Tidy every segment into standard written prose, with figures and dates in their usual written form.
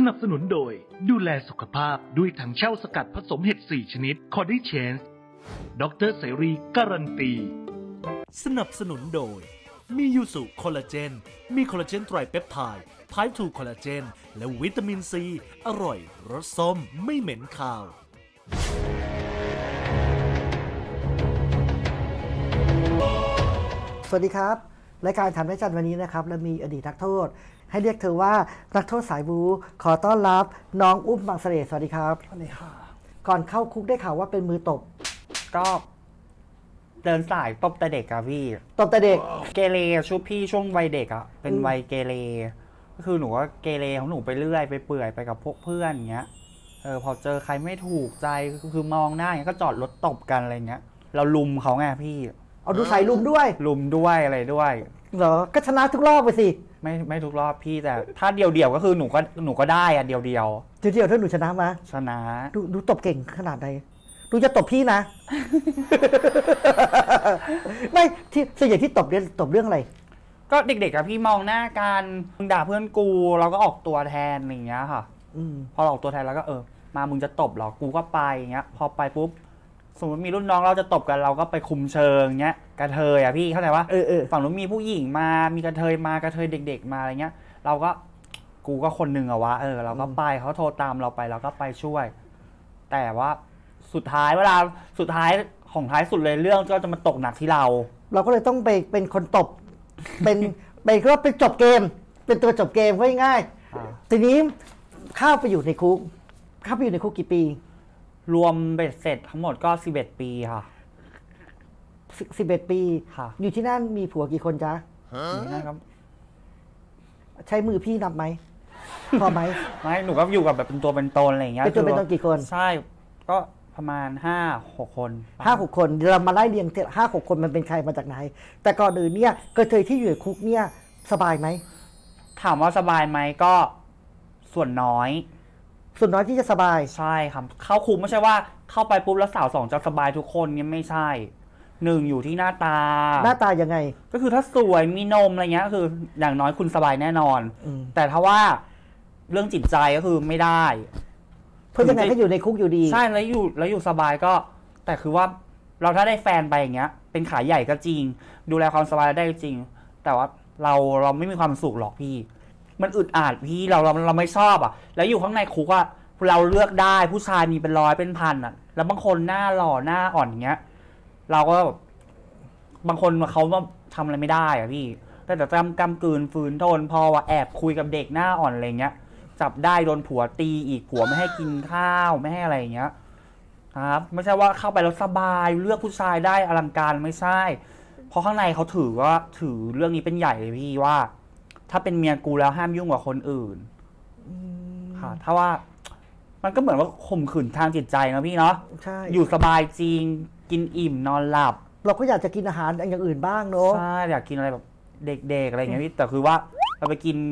นับสนุนโดยดูแลสุขภาพด้วยถังเช่าสกัดผสมเห็ด4ชนิดคอร์ดิเชนส์ดรเสรีการันตีสนับสนุนโดยมียูสุคอลลาเจนมีคอลลาเจนไตรเปปไทด์ไทป์2คอลลาเจนและวิตามินซีอร่อยรสส้มไม่เหม็นคาวสวัสดีครับรายการถามได้จันวันนี้นะครับและมีอดีตนักโทษให้เรียกเธอว่านักโทษสายบูขอต้อนรับน้องอุ้มบางเสร่สวัสดีครับสวัสดีค่ะก่อนเข้าคุกได้ข่าวว่าเป็นมือตบก็เดินสายตบแต่เด็กอะพี่ตบแต่เด็กเกเรช่วงพี่ช่วงวัยเด็กอะเป็นวัยเกเรก็คือหนูก็เกเรของหนูไปเรื่อยไปเปื่อยไปกับพวกเพื่อนอย่างเงี้ยพอเจอใครไม่ถูกใจคือมองหน้าอย่างเงี้ยก็จอดรถตบกันอะไรเงี้ยเราลุมเขาไงพี่เอาดูสายลุมด้วยอะไรด้วยเหรอก็ชนะทุกรอบไปสิไม่ทุกรอบพี่แต่ถ้าเดียวก็คือหนูก็ได้อะเดียวถ้าหนูชนะมาชนะดูตบเก่งขนาดไหนดูจะตบพี่นะ ไม่ที่ส่วนใหญ่ที่ตบเรื่องอะไรก็เด็กๆกับพี่มองหน้ากันมึงด่าเพื่อนกูเราก็ออกตัวแทนอย่างเงี้ยค่ะพอออกตัวแทนแล้วก็มามึงจะตบหรอกูก็ไปอย่างเงี้ยพอไปปุ๊บสมมติมีรุ่นน้องเราจะตบกันเราก็ไปคุมเชิงเงี้ยกระเทยอ่ะพี่เข้าใจว่าฝั่งนู้นมีผู้หญิงมามีกระเทยเด็กๆมาอะไรเงี้ยเราก็กูก็คนหนึ่งอะวะเราก็ไปเขาโทรตามเราไปเราก็ไปช่วยแต่ว่าสุดท้ายของท้ายสุดเลยเรื่องก็จะมาตกหนักที่เราก็เลยต้องไปเป็นคนตบก็เป็นจบเกมเป็นตัวจบเกมง่ายๆทีนี้เข้าไปอยู่ในคุกกี่ปีรวมเบ็ดเสร็จทั้งหมดก็11 ปีค่ะ 11 ปีค่ะอยู่ที่นั่นมีผัวกี่คนจ๊ะนะครับใช้มือพี่นับไหมพอไหมไม่หนูก็อยู่กับแบบเป็นตัวเป็นตนอะไรอย่างเงี้ยเป็นตัวเป็นตนกี่คนใช่ก็ประมาณ5-6 คน 5-6 คนเรามาไล่เรียง5-6 คนมันเป็นใครมาจากไหนแต่ก่อนอื่นเนี่ยกระเทยที่อยู่ในคุกเนี่ยสบายไหมถามว่าสบายไหมก็ส่วนน้อยที่จะสบายใช่ครับเข้าคุกไม่ใช่ว่าเข้าไปปุ๊บแล้วสาวสองจะสบายทุกคนเนี่ยไม่ใช่1อยู่ที่หน้าตายังไงก็คือถ้าสวยมีนมอะไรเงี้ยคืออย่างน้อยคุณสบายแน่นอนแต่ถ้าว่าเรื่องจิตใจก็คือไม่ได้เพราะยังไงก็อยู่ในคุกอยู่ดีใช่แล้วอยู่สบายก็แต่คือว่าเราถ้าได้แฟนไปอย่างเงี้ยเป็นขาใหญ่ก็จริงดูแลความสบายได้จริงแต่ว่าเราไม่มีความสุขหรอกพี่มันอึดอัดพี่เราไม่ชอบอ่ะแล้วอยู่ข้างในคุกอ่ะเราเลือกได้ผู้ชายมีเป็นร้อยเป็นพันอ่ะแล้วบางคนหน้าหล่อหน้าอ่อนอย่างเงี้ยเราก็บางคนเขาทำอะไรไม่ได้อ่ะพี่แต่กำกืนฝืนทนพอว่าแอบคุยกับเด็กหน้าอ่อนอะไรเงี้ยจับได้โดนผัวตีอีกผัวไม่ให้กินข้าวไม่ให้อะไรอย่างเงี้ยครับไม่ใช่ว่าเข้าไปแล้วสบายเลือกผู้ชายได้อลังการไม่ใช่เพราะข้างในเขาถือเรื่องนี้เป็นใหญ่เลยพี่ว่าถ้าเป็นเมียกูแล้วห้ามยุ่งกับคนอื่นค่ะถ้าว่ามันก็เหมือนว่าข่มขืนทางจิตใจนะพี่เนาะใช่อยู่สบายจริงกินอิ่มนอนหลับเราก็อยากจะกินอาหารอย่างอื่นบ้างเนาะใช่อยากกินอะไรแบบเด็กๆอะไรอย่างเงี้ยพี่แต่คือว่าเราไปกิน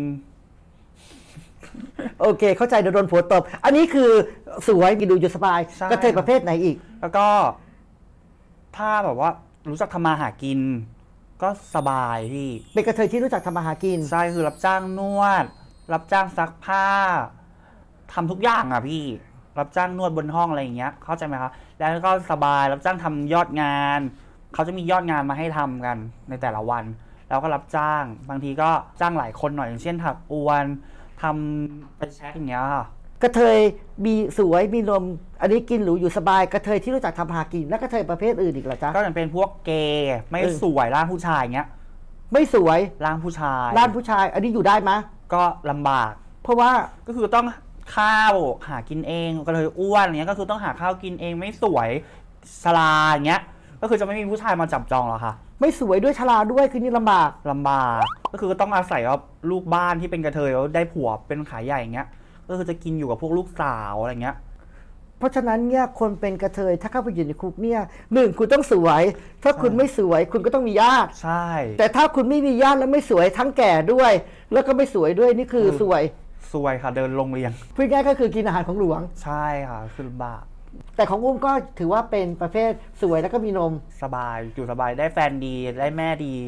โอเคเข้าใจโดนผัวตบอันนี้คือสวยกินดูอยู่สบายกระเทยประเภทไหนอีกแล้วก็ถ้าแบบว่ารู้จักทำมาหากินก็สบายพี่เป็นกระเทยที่รู้จักทำมาหากินใช่คือรับจ้างนวดรับจ้างซักผ้าทำทุกอย่างอ่ะพี่รับจ้างนวดบนห้องอะไรอย่างเงี้ยเข้าใจไหมครับแล้วก็สบายรับจ้างทำยอดงานเขาจะมียอดงานมาให้ทำกันในแต่ละวันแล้วก็รับจ้างบางทีก็จ้างหลายคนหน่อยอย่างเช่นถักอวนทำเป็นแช็คอย่างเงี้ยค่ะกระเทยมีสวยมีนมอันนี้กินหรูอยู่สบายกระเทยที่รู้จักทำหากินและกระเทยประเภทอื่นอีกเหรอจ๊ะก็จะเป็นพวกเกย์ไม่สวยร่างผู้ชายเงี้ยไม่สวยร่างผู้ชายอันนี้อยู่ได้ไหมก็ลำบากเพราะว่าก็คือต้องข้าวหากินเองก็เลยอ้วนอย่างเงี้ยก็คือต้องหาข้าวกินเองไม่สวยชราอย่างเงี้ยก็คือจะไม่มีผู้ชายมาจับจองหรอกค่ะไม่สวยด้วยชราด้วยคือนี่ลำบากก็คือต้องอาศัยว่าลูกบ้านที่เป็นกระเทยแล้วได้ผัวเป็นขายใหญ่อย่างเงี้ยก็คือจะกินอยู่กับพวกลูกสาวอะไรเงี้ยเพราะฉะนั้นเนี่ยคนเป็นกระเทยถ้าเข้าไปอยู่ในคุกเนี่ย1คุณต้องสวยถ้าคุณไม่สวยคุณก็ต้องมีญาติใช่แต่ถ้าคุณไม่มีญาติแล้วไม่สวยทั้งแก่ด้วยแล้วก็ไม่สวยด้วยนี่คือสวยค่ะเดินโรงเรียนพูดง่ายก็คือกินอาหารของหลวงใช่ค่ะคือลำบากแต่ของอุ้มก็ถือว่าเป็นประเภทสวยแล้วก็มีนมสบายอยู่สบายได้แฟนดีได้แม่ดี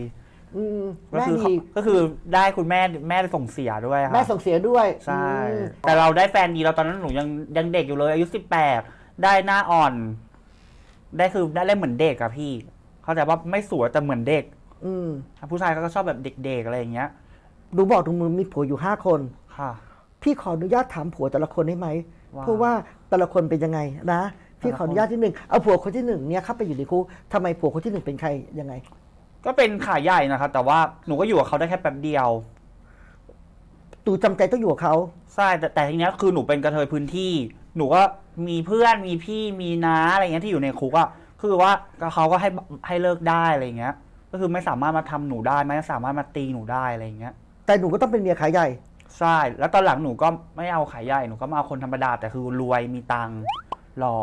ก็แม่คือมีก็คือได้คุณแม่ส่งเสียด้วยค่ะแม่ส่งเสียด้วยใช่ แต่เราได้แฟนดีเราตอนนั้นหนูยังเด็กอยู่เลยอายุ18ได้หน้าอ่อนได้คือได้เล่นเหมือนเด็กอะพี่เข้าใจว่าไม่สวยแต่เหมือนเด็กผู้ชายก็ชอบแบบเด็กๆอะไรอย่างเงี้ยหนูบอกหนูมีผัวอยู่5 คนค่ะพี่ขออนุญาตถามผัวแต่ละคนได้ไหมว่าเพราะว่าแต่ละคนเป็นยังไงนะพี่ขออนุญาตที่1เอาผัวคนที่1เนี่ยเข้าไปอยู่ในคุกทำไมผัวคนที่1เป็นใครยังไงก็เป็นขาใหญ่นะครับแต่ว่าหนูก็อยู่กับเขาได้แค่แป๊บเดียวตูจำใจต้องอยู่กับเขาใช่แต่ทีเนี้ยคือหนูเป็นกระเทยพื้นที่หนูก็มีเพื่อนมีพี่มีน้าอะไรเงี้ยที่อยู่ในคุกอ่ะคือว่าเขาก็ให้เลิกได้อะไรเงี้ยก็คือไม่สามารถมาทำหนูได้ไม่สามารถมาตีหนูได้อะไรเงี้ยแต่หนูก็ต้องเป็นเมียขายใหญ่ใช่แล้วตอนหลังหนูก็ไม่เอาขายใหญ่หนูก็มาเอาคนธรรมดาแต่คือรวยมีตังค์หล่อ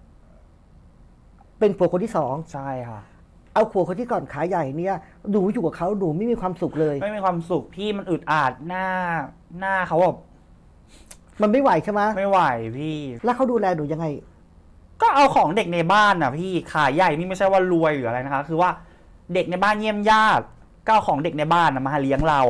เป็นผัวคนที่2 ใช่ค่ะเอาผัวคนที่ก่อนขายใหญ่เนี่ยหนูอยู่กับเขาหนูไม่มีความสุขเลยไม่มีความสุขพี่มันอึดอัดหน้าเขาแบบมันไม่ไหวใช่ไหมไม่ไหวพี่แล้วเขาดูแลหนูยังไงก็เอาของเด็กในบ้านน่ะพี่ขายใหญ่นี่ไม่ใช่ว่ารวยหรืออะไรนะคะคือว่าเด็กในบ้านเยี่ยมญาติก็เอาของเด็กในบ้านมาเลี้ยงเรา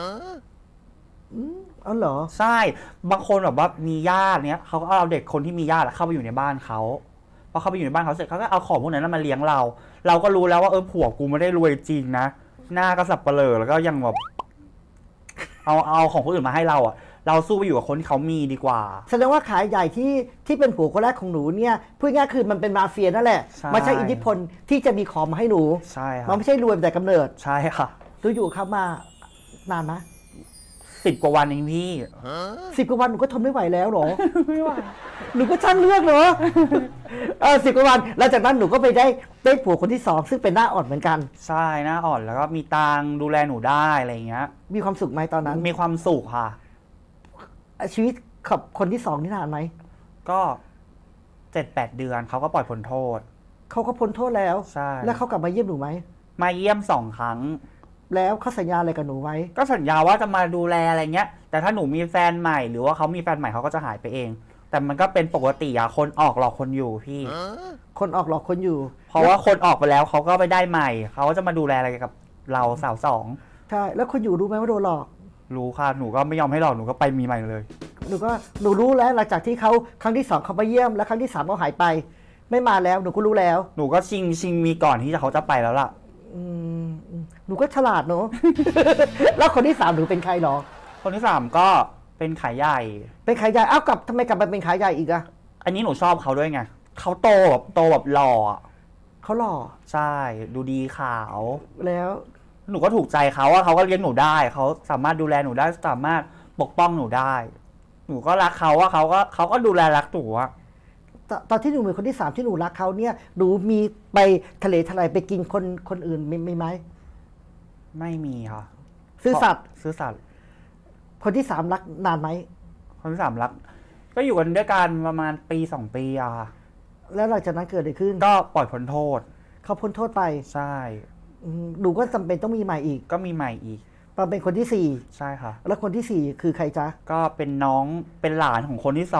อ๋อเหรอใช่บางคนแบบว่ามีญาติเนี้ยเขาก็เอาเด็กคนที่มีญาติเข้าไปอยู่ในบ้านเขาพอเข้าไปอยู่ในบ้านเขาเสร็จเขาก็เอาของพวกนั้นมาเลี้ยงเราก็รู้แล้วว่าผัวกูไม่ได้รวยจริงนะหน้าก็สับเปลือแล้วก็ยังแบบเอาของคนอื่นมาให้เราอ่ะเราสู้ไปอยู่กับคนที่เขามีดีกว่าแสดงว่าขายใหญ่ที่เป็นผัวคนแรกของหนูเนี่ยพูดง่ายคือมันเป็นมาเฟียนั่นแหละมันใช่อิทธิพลที่จะมีของมาให้หนูใช่ค่ะมันไม่ใช่รวยแต่กำเนิดใช่ค่ะหนูอยู่เขามานานไหม 10 กว่าวันเองพี่ 10 กว่าวันหนูก็ทนไม่ไหวแล้วหรอไม่ไหวหนูก็ช่างเลือกเหรอ10 กว่าวันแล้วจากนั้นหนูก็ไปได้ผัวคนที่2ซึ่งเป็นหน้าอ่อนเหมือนกันใช่หน้าอ่อนแล้วก็มีตังดูแลหนูได้อะไรอย่างเงี้ยมีความสุขไหมตอนนั้นมีความสุขค่ะชีวิตกับคนที่2นี่นานไหมก็ 7-8 เดือนเขาก็ปล่อยพ้นโทษเขาก็พ้นโทษแล้วใช่แล้วเขากลับมาเยี่ยมหนูไหมมาเยี่ยม2 ครั้งแล้วเขาสัญญาอะไรกับหนูไว้ก็สัญญาว่าจะมาดูแลอะไรเงี้ยแต่ถ้าหนูมีแฟนใหม่หรือว่าเขามีแฟนใหม่เขาก็จะหายไปเองแต่มันก็เป็นปกติอะคนออกหลอกคนอยู่พี่คนออกหลอกคนอยู่เพราะว่าคนออกไปแล้วเขาก็ไปได้ใหม่เขาก็จะมาดูแลอะไรกับเราสาว 2ใช่แล้วคนอยู่รู้ไหมว่าโดนหลอกรู้ค่ะหนูก็ไม่ยอมให้หลอกหนูก็ไปมีใหม่เลยหนูรู้แล้วหลังจากที่เขาครั้งที่2เขามาเยี่ยมแล้วครั้งที่3เขาหายไปไม่มาแล้วหนูก็รู้แล้วหนูก็ชิงมีก่อนที่เขาจะไปแล้วล่ะหนูก็ฉลาดเนอะ แล้วคนที่3หนูเป็นใครหรอคนที่3ก็เป็นขายใหญ่เป็นขายใหญ่ทำไมกลับมาเป็นขายใหญ่อีกอะอันนี้หนูชอบเขาด้วยไงเขาโตแบบหล่อเขาหล่อใช่ดูดีขาวแล้วหนูก็ถูกใจเขาว่าเขาก็เลี้ยงหนูได้เขาสามารถดูแลหนูได้สามารถปกป้องหนูได้หนูก็รักเขาว่าเขาก็ดูแลรักหนูอะตอนที่หนูเป็นคนที่3ที่หนูรักเขาเนี่ยหนูมีไปทะเลทลายไปกินคนอื่นมีไหมไม่มีค่ะซื่อสัตย์คนที่3รักนานไหมคนที่3รักก็อยู่กันด้วยกันประมาณ1-2 ปีอะค่ะแล้วหลังจากนั้นเกิดอะไรขึ้นก็ปล่อยพ้นโทษเขาพ้นโทษไปใช่หนูก็จำเป็นต้องมีใหม่อีกก็มีใหม่อีกมาเป็นคนที่ 4ใช่ค่ะแล้วคนที่4คือใครจ๊ะก็เป็นน้องเป็นหลานของคนที่2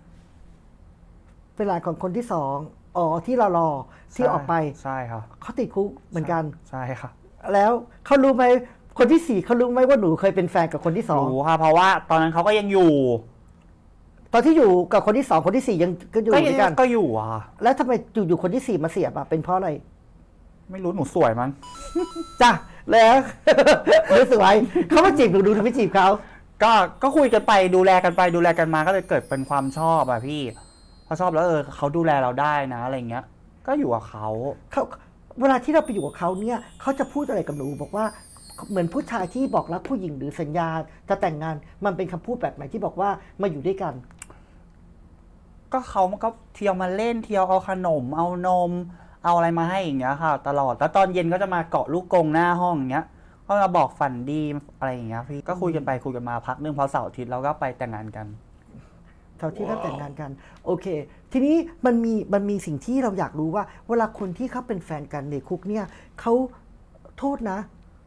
เป็นหลานของคนที่2อ๋อที่รอที่ออกไปใช่ค่ะเขาติดคุกเหมือนกันใช่ค่ะแล้วเขารู้ไหมคนที่4เขารู้ไหมว่าหนูเคยเป็นแฟนกับคนที่2 รู้ค่ะเพราะว่าตอนนั้นเขาก็ยังอยู่ตอนที่อยู่กับคนที่2คนที่4ยังก็อยู่ด้วยกันก็อยู่อ่ะแล้วทำไมอยู่คนที่4มาเสียบอ่ะเป็นเพราะอะไรไม่รู้หนูสวยมั้งจ้ะแล้วหนูสวยเขามาจีบหนูดูไม่จีบเขาก็คุยกันไปดูแลกันไปดูแลกันมาก็เลยเกิดเป็นความชอบอ่ะพี่พอชอบแล้วเขาดูแลเราได้นะอะไรเงี้ยก็อยู่กับเขาเวลาที่เราไปอยู่กับเขาเนี่ยเขาจะพูดอะไรกับหนูบอกว่าเหมือนผู้ชายที่บอกรักผู้หญิงหรือสัญญาจะแต่งงานมันเป็นคำพูดแบบไหนที่บอกว่ามาอยู่ด้วยกันก็เขาก็เที่ยวมาเล่นเที่ยวเอาขนมเอานมเอาอะไรมาให้อย่างเงี้ยค่ะตลอดแล้วตอนเย็นก็จะมาเกาะลูกกรงหน้าห้องอย่างเงี้ยก็มาบอกฝันดีอะไรอย่างเงี้ยพี่ก็คุยกันไปคุยกันมาพักนึงพอเสาร์อาทิตย์เราก็ไปแต่งงานกันเสาร์อาทิตย์ก็แต่งงานกันโอเคทีนี้มันมีสิ่งที่เราอยากรู้ว่าเวลาคนที่เขาเป็นแฟนกันในคุกเนี่ยเขาโทษนะ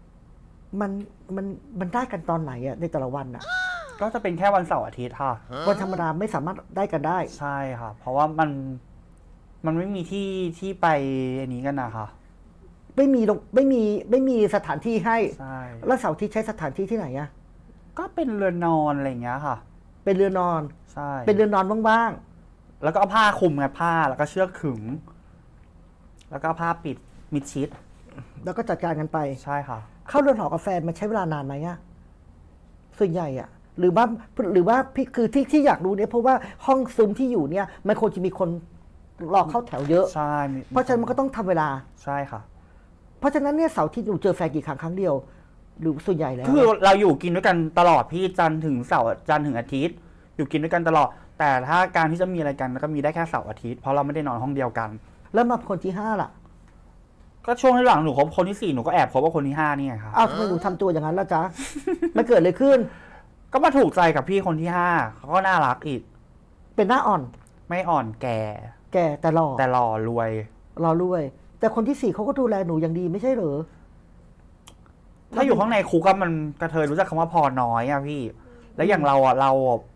มันได้กันตอนไหนอะในแต่ละวันอะก็จะเป็นแค่วันเสาร์อาทิตย์ค่ะวันธรรมดาไม่สามารถได้กันได้ใช่ค่ะเพราะว่ามันไม่มีที่ไปอันนี้กันนะคะไม่มีสถานที่ให้ใช่แล้วเสาร์อาทิตย์ใช้สถานที่ที่ไหนอะก็เป็นเรือนนอนอะไรอย่างเงี้ยค่ะเป็นเรือนนอนใช่เป็นเรือนนอนว่างแล้วก็เอาผ้าคลุมไงผ้าแล้วก็เชือกขึง แล้วก็เอาผ้าปิดมิดชิดๆแล้วก็จัดการกันไปใช่ค่ะเข้าเรือนหอกับแฟนมันใช้เวลานานไหมอะส่วนใหญ่อะหรือว่าพี่คือที่อยากรู้เนี่ยเพราะว่าห้องซุ้มที่อยู่เนี่ยมันควรจะมีคนรอเข้าแถวเยอะใช่เพราะฉะนั้นมันก็ต้องทำเวลาใช่ค่ะเพราะฉะนั้นเนี่ยเสาร์ที่หนูเจอแฟนกี่ครั้งเดียว หรือส่วนใหญ่แล้วคือเราอยู่กินด้วยกันตลอดพี่จันทร์ถึงเสาร์จันทร์ถึงอาทิตย์ อยู่กินด้วยกันตลอด แต่ถ้าการที่จะมีอะไรกันก็มีได้แค่เสาร์อาทิตย์เพราะเราไม่ได้นอนห้องเดียวกันแล้วมาคนที่5ล่ะก็ช่วงที่หลังหนูคบคนที่4หนูก็แอบคบว่าคนที่5นี่ไงครับอ้าวทำไมหนูทำตัวอย่างนั้นล่ะจ๊ะ มันเกิดอะไรขึ้นก็มาถูกใจกับพี่คนที่5เขาก็น่ารักอีกเป็นหน้าอ่อนไม่อ่อนแก่แก่แต่หล่อแต่หล่อรวยรอรวย แต่คนที่4เขาก็ดูแลหนูอย่างดีไม่ใช่เหรอถ้าอยู่ข้างในคุกก็มันกระเทยรู้จักคำว่าพอน้อยอะพี่ แล้วอย่างเราอะ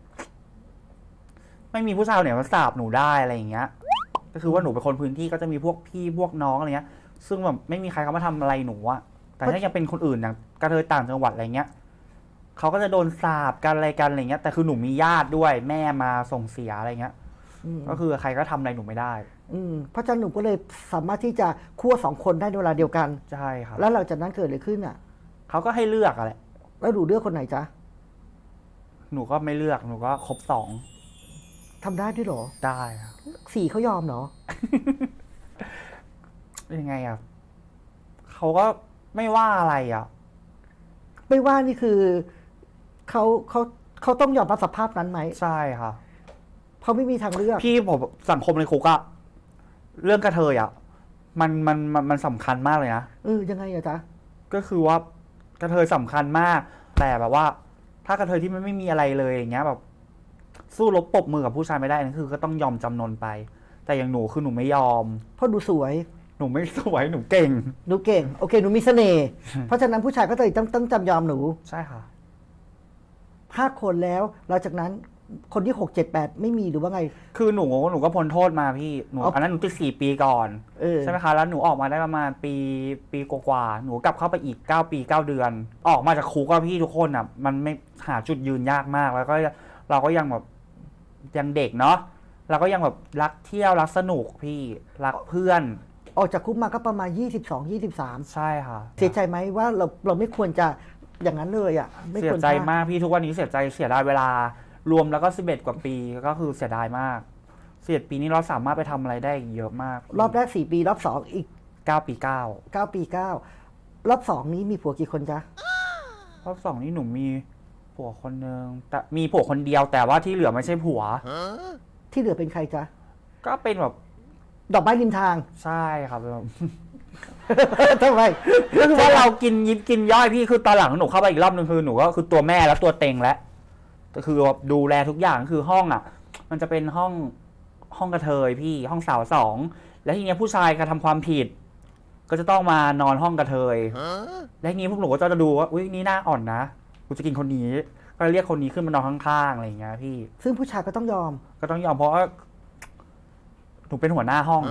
ไม่มีผู้ชายเนี่ยมาสาบหนูได้อะไรอย่างเงี้ย ก็คือว่าหนูเป็นคนพื้นที่ก็จะมีพวกพี่พวกน้องอะไรเงี้ย ซึ่งแบบไม่มีใครเขามาทำอะไรหนูอะแต่ถ้ายังเป็นคนอื่นอย่างกระเทยต่างจังหวัดอะไรเงี้ยเขาก็จะโดนสาบกันอะไรกันอะไรเงี้ย แต่คือหนูมีญาติด้วยแม่มาส่งเสียอะไรเงี้ย ก็คือใครก็ทำอะไรหนูไม่ได้เพราะฉะนั้นหนูก็เลยสามารถที่จะคั่ว2 คนได้ในเวลาเดียวกันใช่ครับแล้วหลังจากนั้นเกิดอะไรขึ้นอ่ะเขาก็ให้เลือกอะไรแล้วหนูเลือกคนไหนจ๊ะหนูก็ไม่เลือกหนูก็ครบทำได้ด้วยเหรอ 2ได้ครับ 4เขายอมเหรอยังไงอ่ะเขาก็ไม่ว่าอะไรอ่ะไม่ว่านี่คือเขาต้องยอมรับสภาพนั้นไหมใช่ค่ะเพราะไม่มีทางเลือกพี่ผมสังคมในคุกอะเรื่องกระเทยอะมันสำคัญมากเลยนะยังไงอะจ๊ะก็คือว่ากระเทยสำคัญมาก แต่แบบว่า ถ้ากระเทยที่มันไม่มีอะไรเลยอย่างเงี้ยแบบ สู้รบปรบมือกับผู้ชายไม่ได้นั่นคือก็ต้องยอมจำนนไป แต่อย่างหนูคือหนูไม่ยอมเพราะดูสวยหนูไม่สวยหนูเก่งหนูเก่ง โอเค หนูมีเสน่ห์ เพราะฉะนั้นผู้ชายก็เลยต้องจำยอมหนูใช่ค่ะ 5 คนแล้วหลังจากนั้นคนที่6 7 8ไม่มีหรือว่าไงคือหนูก็พ้นโทษมาพี่หนูอันนั้นหนูติด4 ปีก่อนใช่ไหมคะแล้วหนูออกมาได้ประมาณปีกว่าๆหนูกลับเข้าไปอีก9 ปี9 เดือน ออกมาจากคุกอะพี่ทุกคนอะมันไม่หาจุดยืนยากมากแล้วก็เราก็ยังแบบยังเด็กเนาะเราก็ยังแบบรักเที่ยวรักสนุกพี่รักเพื่อนออกจากคุกมาก็ประมาณ22 23 ใช่ค่ะเสียใจไหมว่าเราไม่ควรจะอย่างนั้นเลยอ่ะไม่เสีคยวรใจมากพี่ทุกวันนี้เสียดายเวลารวมแล้วก็11 กว่าปีก็คือเสียดายมาก11 ปีนี้เราสามารถไปทำอะไรได้เยอะมากรอบแรก4 ปีรอบ2อีก 9 ปี 9 ปี 9รอบ2นี้มีผัวกี่คนจ๊ะ 9รอบ2นี่หนูมีผัวคนนึงแต่มีผัวคนเดียวแต่ว่าที่เหลือไม่ใช่ผัวที่เหลือเป็นใครจ๊ะก็เป็นแบบดอกไม้ริมทางใช่ครับแบบทำไมก็คือว่าเรากินยิบกินย่อยพี่คือตอนหลังหนูเข้าไปอีกรอบนึงคือหนูก็คือตัวแม่แล้วตัวเต็งแล้วก็คือดูแลทุกอย่างคือห้องอ่ะ มันจะเป็นห้องกระเทยพี่ห้องสาว2แล้วทีเนี้ยผู้ชายกระทำความผิด ก็จะต้องมานอนห้องกระเทยแล้วทีนี้พวกหนูก็จะดูว่าอุ้ยนี่หน้าอ่อนนะกูจะกินคนนี้ก็เรียกคนนี้ขึ้นมานอนข้างๆอะไรอย่างเงี้ยพี่ซึ่งผู้ชายก็ต้องยอมก็ต้องยอมเพราะว่าหนูเป็นหัวหน้าห้อง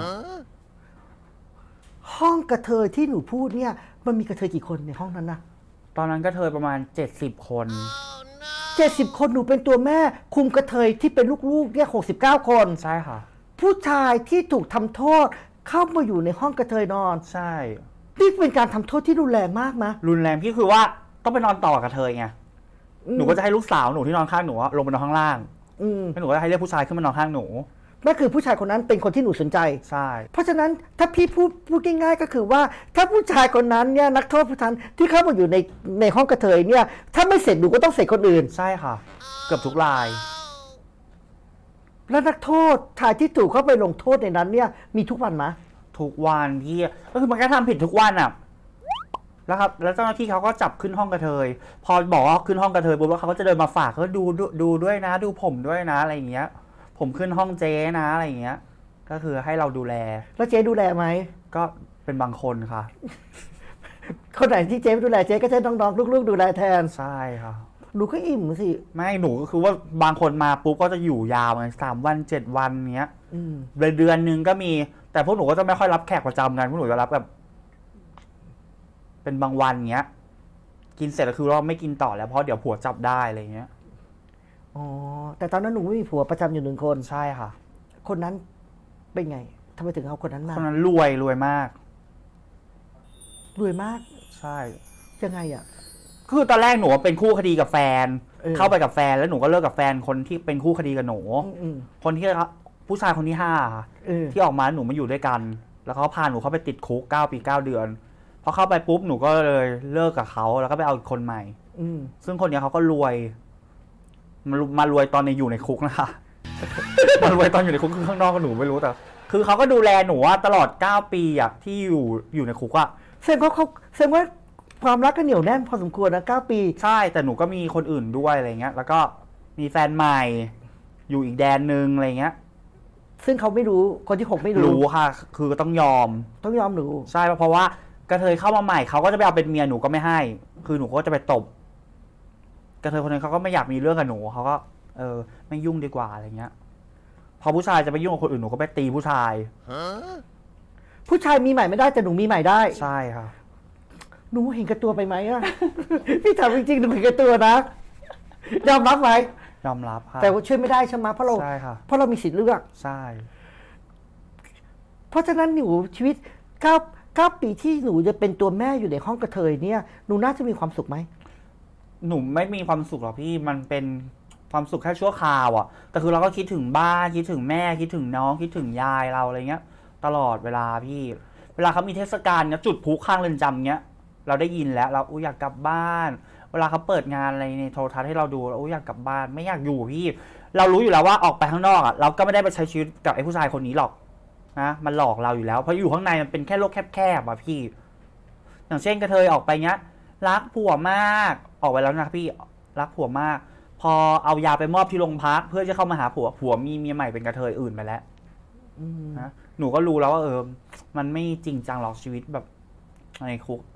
ห้องกระเทยที่หนูพูดเนี่ยมันมีกระเทยกี่คนในห้องนั้นนะตอนนั้นกระเทยประมาณ70 คน 70 คนหนูเป็นตัวแม่คุมกระเทยที่เป็นลูกๆเนี่ย69 คนใช่ค่ะผู้ชายที่ถูกทำโทษเข้ามาอยู่ในห้องกระเทยนอนใช่นี่เป็นการทำโทษที่รุนแรงมากนะรุนแรงพี่คือว่าต้องไปนอนต่อกับกระเทยไงหนูก็จะให้ลูกสาวหนูที่นอนข้างหนูลงไปนอนข้างล่างแล้วหนูก็จะให้เรียกผู้ชายขึ้นมานอนข้างหนูนั่นคือผู้ชายคนนั้นเป็นคนที่หนูสนใจใช่เพราะฉะนั้นถ้าพี่พูดง่ายๆก็คือว่าถ้าผู้ชายคนนั้นเนี่ยนักโทษผู้ทันที่เข้ามาอยู่ในห้องกระเทยเนี่ยถ้าไม่เสร็จหนูก็ต้องเสร็จคนอื่นใช่ค่ะ เกือบทุกรายแล้วนักโทษชายที่ถูกเข้าไปลงโทษในนั้นเนี่ยมีทุกวันไหมทุกวันพี่ก็คือมันแค่ทำผิดทุกวันอ่ะแล้วครับแล้วเจ้าหน้าที่เขาก็จับขึ้นห้องกระเทยพอบอกว่าขึ้นห้องกระเทยปุ๊บแล้วเขาก็จะเดินมาฝากเขาดูด้วยนะดูผมด้วยนะอะไรอย่างเงี้ยผมขึ้นห้องเจ๊นะอะไรอย่างเงี้ยก็คือให้เราดูแลแล้วเจ๊ดูแลไหมก็เป็นบางคนค่ะคนไหนที่เจ๊ไม่ดูแลเจ๊ก็จะน้องๆลูกๆดูแลแทนใช่ค่ะหนูก็อิ่มสิไม่หนูก็คือว่าบางคนมาปุ๊บก็จะอยู่ยาวไง3 วัน 7 วันเนี้ยเดือนนึงก็มีแต่พวกหนูก็จะไม่ค่อยรับแขกประจำกันพวกหนูจะรับแบบเป็นบางวันเงี้ย กินเสร็จแล้วคือเราไม่กินต่อแล้วเพราะเดี๋ยวผัวจับได้อะไรเงี้ยอ๋อแต่ตอนนั้นหนูไม่มีผัวประจำอยู่1 คนใช่ค่ะคนนั้นเป็นไงทำไมถึงเอาคนนั้นมาคนนั้นรวยมากรวยมากใช่ยังไงอ่ะคือตอนแรกหนูเป็นคู่คดีกับแฟนเเข้าไปกับแฟนแล้วหนูก็เลิกกับแฟนคนที่เป็นคู่คดีกับหนูอืมคนที่ผู้ชายคนที่5ค่ะ ที่ออกมาหนูมาอยู่ด้วยกัน แล้วเขาพาหนูเข้าไปติดคุก9 ปี9 เดือนพอเข้าไปปุ๊บหนูก็เลยเลิกกับเขาแล้วก็ไปเอาอีกคนใหม่ ซึ่งคนนี้เขาก็รวยมารวยตอนอยู่ในคุกนะคะ มารวยตอนอยู่ในคุกคือข้างนอกก็หนูไม่รู้แต่ คือเขาก็ดูแลหนูว่าตลอด9 ปีอะที่อยู่ในคุกอะแสดงว่าความรักก็เหนียวแน่นพอสมควรนะ9 ปีใช่แต่หนูก็มีคนอื่นด้วยอะไรเงี้ยแล้วก็มีแฟนใหม่อยู่อีกแดนนึงอะไรเงี้ยซึ่งเขาไม่รู้คนที่6ไม่รู้ค่ะคือต้องยอมหนูใช่เพราะว่ากระเทยเข้ามาใหม่เขาก็จะไปเอาเป็นเมียหนูก็ไม่ให้คือหนูก็จะไปตบกระเทยคนนึงเขาก็ไม่อยากมีเรื่องกับหนูเขาก็ไม่ยุ่งดีกว่าอะไรเงี้ยพอผู้ชายจะไปยุ่งกับคนอื่นหนูก็ไปตีผู้ชายผู้ชายมีใหม่ไม่ได้แต่หนูมีใหม่ได้ใช่ค่ะหนูเห็นกับตัวไปไหมอะพี่ถามจริงๆหนูเห็นกับตัวนะยอมรับไหมยอมรับค่ะแต่ว่าช่วยไม่ได้ใช่ไหมเพราะเรามีสิทธิ์เลือกใช่เพราะฉะนั้นหนูชีวิต9 ปีที่หนูจะเป็นตัวแม่อยู่ในห้องกระเทยเนี่ยหนูน่าจะมีความสุขไหมหนูไม่มีความสุขหรอกพี่มันเป็นความสุขแค่ชั่วคราวอ่ะแต่คือเราก็คิดถึงบ้านคิดถึงแม่คิดถึงน้องคิดถึงยายเราอะไรเงี้ยตลอดเวลาพี่เวลาเขามีเทศกาลเนี้ยจุดพลุข้างเรือนจำเนี้ยเราได้ยินแล้วเราอยากกลับบ้านเวลาเขาเปิดงานอะไรในโทรทัศน์ให้เราดูเราอยากกลับบ้านไม่อยากอยู่พี่เรารู้อยู่แล้วว่าออกไปข้างนอกอ่ะเราก็ไม่ได้ไปใช้ชีวิตกับไอ้ผู้ชายคนนี้หรอกนะมันหลอกเราอยู่แล้วเพราะอยู่ข้างในมันเป็นแค่โลกแคบๆอ่ะพี่อย่างเช่นกระเทยออกไปเนี้ยรักผัวมากออกไปแล้วนะพี่รักผัวมากพอเอายาไปมอบที่โรงพักเพื่อจะเข้ามาหาผัวมีเมียใหม่เป็นกระเทยอื่นไปแล้วนะหนูก็รู้แล้วว่ามันไม่จริงจังหรอกชีวิตแบบในคุก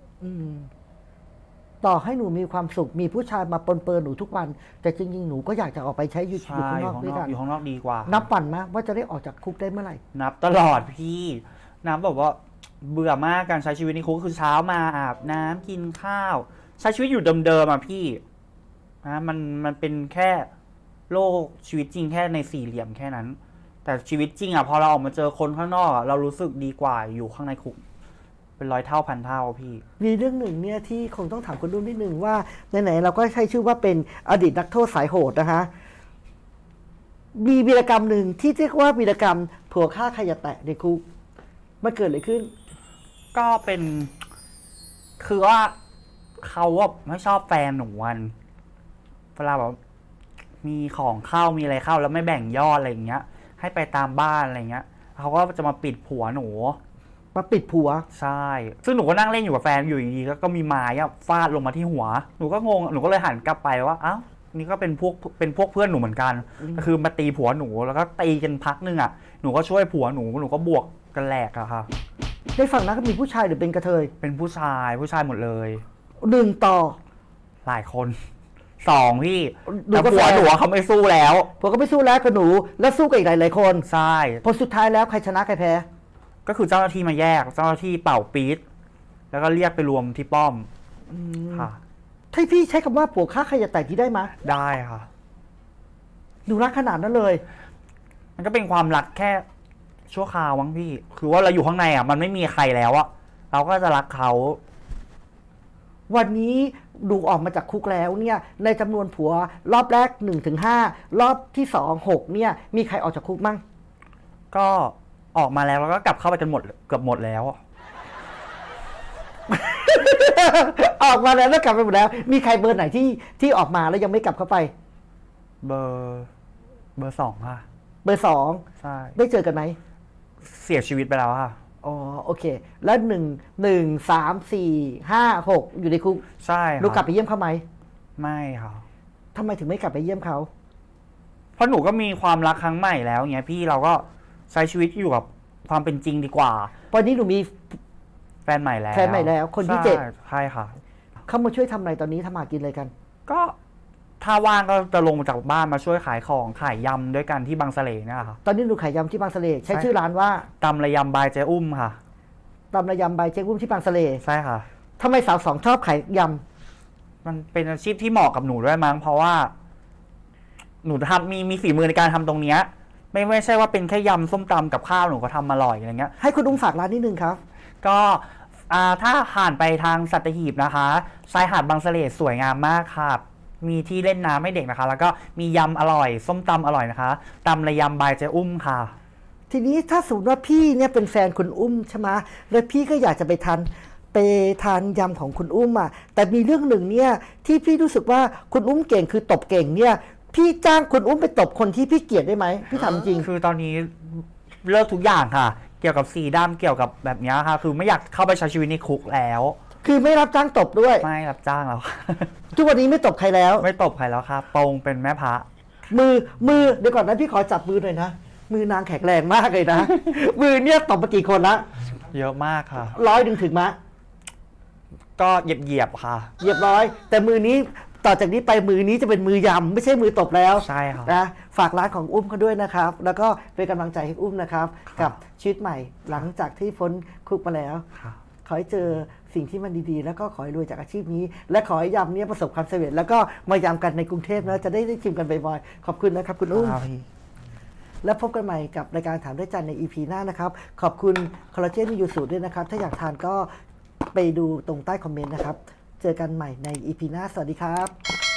ต่อให้หนูมีความสุขมีผู้ชายมาปนเปื้อนหนูทุกวันแต่จริงๆหนูก็อยากจะออกไปใช้อยู่ข้างนอกด้วยกันอยู่ข้างนอกดีกว่านับวันมั้ยว่าจะได้ออกจากคุกได้เมื่อไหร่นับตลอดพี่นับแบบว่าเบื่อมากการใช้ชีวิตในคุกคือเช้ามาอาบน้ำกินข้าวใช้ชีวิตอยู่เดิมๆอ่ะพี่นะมันเป็นแค่โลกชีวิตจริงแค่ใน4 เหลี่ยมแค่นั้นแต่ชีวิตจริงอ่ะพอเราออกมาเจอคนข้างนอกเรารู้สึกดีกว่าอยู่ข้างในคุกเป็น100 เท่าพันเท่าพี่มีเรื่องหนึ่งเนี่ยที่คงต้องถามคุณนุ่นนิดนึงว่าไหนๆเราก็ใช้ชื่อว่าเป็นอดีตนักโทษสายโหดนะคะมีวีรกรรมหนึ่งที่เรียกว่าวีรกรรมผัวฆ่าใครอย่าแตะในคุกมันเกิดอะไรขึ้นก็เป็นคือว่าเขาไม่ชอบแฟนหนูวันเวลาแบบมีของเข้ามีอะไรเข้าแล้วไม่แบ่งยอดอะไรอย่างเงี้ยให้ไปตามบ้านอะไรเงี้ยเขาก็จะมาปิดผัวหนูมาปิดผัวใช่ซึ่งหนูก็นั่งเล่นอยู่กับแฟนอยู่ดีๆก็มีไม้ฟาดลงมาที่หัวหนูก็งงหนูก็เลยหันกลับไปว่าอ้าวนี่ก็เป็นพวกเพื่อนหนูเหมือนกันก็คือมาตีผัวหนูแล้วก็ตีกันพักนึงอ่ะหนูก็ช่วยผัวหนูก็บวกกันแหลกอะค่ะในฝั่งนั้นก็มีผู้ชายหรือเป็นกระเทยเป็นผู้ชายหมดเลย 1 ต่อหลายคน2พี่แต่ผัวหนูเขาไม่สู้แล้วผัวก็ไม่สู้แล้วกับหนูแล้วสู้กับอีกหลายคนใช่พอสุดท้ายแล้วใครชนะใครแพ้ก็คือเจ้าหน้าที่มาแยกเจ้าหน้าที่เป่าปี๊ดแล้วก็เรียกไปรวมที่ป้อมค่ะถ้าพี่ใช้คำว่าผัวฆ่าใครอย่าแตะที่ได้ไหมได้ค่ะหนูรักขนาดนั้นเลยมันก็เป็นความรักแค่ชั่วคราวมั้งพี่คือว่าเราอยู่ข้างในมันไม่มีใครแล้วเราก็จะรักเขาวันนี้ดูออกมาจากคุกแล้วเนี่ยในจำนวนผัวรอบแรก 1-5 รอบที่2 6เนี่ยมีใครออกจากคุกมั่งก็ออกมาแล้วก็กลับเข้าไปกันหมดเกือบหมดแล้วออกมาแล้วกลับไปหมดแล้วมีใครเบอร์ไหนที่ออกมาแล้วยังไม่กลับเข้าไปเบอร์2ค่ะเบอร์2 ใช่ได้เจอกันไหมเสียชีวิตไปแล้วค่ะอ๋อโอเคแล้ว1 3 4 5 6อยู่ในคุกใช่หนูกลับไปเยี่ยมเขาไหมไม่ค่ะทำไมถึงไม่กลับไปเยี่ยมเขาเพราะหนูก็มีความรักครั้งใหม่แล้วเงี้ยพี่เราก็ใช้ชีวิตอยู่กับความเป็นจริงดีกว่าวันนี้หนูมีแฟนใหม่แล้วคนที่7 ใช่ค่ะเขามาช่วยทำอะไรตอนนี้ทำมากินอะไรกันก็ถ้าว่างก็จะลงจากบ้านมาช่วยขายของขายยำด้วยกันที่บางสะเลนะคะตอนนี้หนูขายยำที่บางสะเลใช้ชื่อร้านว่าตำระยำบายเจ๊อุ้มค่ะตำระยำบายเจ๊อุ้มที่บางสะเลใช่ค่ะทำไมสาวสองชอบขายยำมันเป็นอาชีพที่เหมาะกับหนูด้วยมั้งเพราะว่าหนูทำมีฝีมือในการทำตรงเนี้ยไม่ใช่ว่าเป็นแค่ยำส้มตำกับข้าวหนูก็ทำอร่อยอะไรเงี้ยให้คุณอุ้มฝากร้านนิดนึงครับก็ถ้าผ่านไปทางสัตหีบนะคะชายหาดบางเสร่สวยงามมากค่ะมีที่เล่นน้ำให้เด็กนะคะ แล้วก็มียำอร่อยส้มตำอร่อยนะคะตำระยำบายเจ๊อุ้มค่ะทีนี้ถ้าสมมติว่าพี่เนี่ยเป็นแฟนคุณอุ้มใช่ไหมแล้วพี่ก็อยากจะไปทานยำของคุณอุ้มอ่ะแต่มีเรื่องหนึ่งเนี่ยที่พี่รู้สึกว่าคุณอุ้มเก่งคือตบเก่งเนี่ยพี่จ้างคุณอุ้มไปตบคนที่พี่เกลียดได้ไหมพี่ถามจริงคือตอนนี้เลิกทุกอย่างค่ะ เกี่ยวกับสีดำเกี่ยวกับแบบนี้ค่ะ คือไม่อยากเข้าไปใช้ชีวิตในคุกแล้วคือไม่รับจ้างตบด้วยไม่รับจ้างแล้วทุกวันนี้ไม่ตบใครแล้วไม่ตบใครแล้วค่ะปรงเป็นแม่พระมือเดี๋ยวก่อนนะพี่ขอจับมือหน่อยนะมือนางแข็งแรงมากเลยนะ มือเนี่ยตบมากี่คนละเยอะมากค่ะ 100 ถึงมะก็เหยียบค่ะเหยียบร้อยแต่มือนี้ต่อจากนี้ไปมือนี้จะเป็นมือยำไม่ใช่มือตบแล้วใช่ค่ะนะฝากร้านของอุ้มเขาด้วยนะครับ แล้วก็เป็นกำลังใจให้อุ้มนะครับ กับชีวิตใหม่หลังจากที่พ้นคุกมาแล้วค่ะขอให้เจอสิ่งที่มันดีๆ แล้วก็ขอให้รวยจากอาชีพนี้ และขอให้ยำเนี้ประสบความสำเร็จแล้วก็มายำกันในกรุงเทพนะจะได้ชิมกันบ่อยๆขอบคุณนะครับคุณอุ้ม แล้วพบกันใหม่กับรายการถามได้จันใน EP หน้านะครับขอบคุณคอลลาเจนยูสูด้วยนะครับถ้าอยากทานก็ไปดูตรงใต้คอมเมนต์นะครับเจอกันใหม่ใน EP หน้าสวัสดีครับ